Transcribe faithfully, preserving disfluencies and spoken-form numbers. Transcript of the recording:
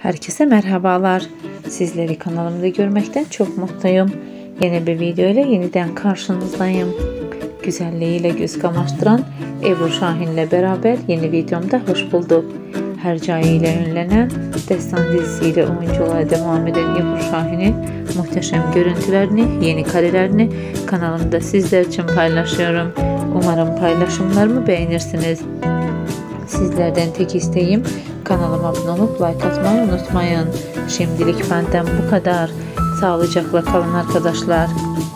Herkese merhabalar. Sizleri kanalımda görmekten çok mutluyum. Yeni bir video ile yeniden karşınızdayım. Güzelliğiyle göz kamaştıran Ebru Şahin ile beraber yeni videomda hoş bulduk. Hercai ile ünlenen Destan dizisiyle oyunculuğa devam eden Ebru Şahin'in muhteşem görüntülerini, yeni karelerini kanalımda sizler için paylaşıyorum. Umarım paylaşımlarımı beğenirsiniz. Sizlerden tek isteğim kanalıma abone olup like atmayı unutmayın. Şimdilik benden bu kadar. Sağlıcakla kalın arkadaşlar.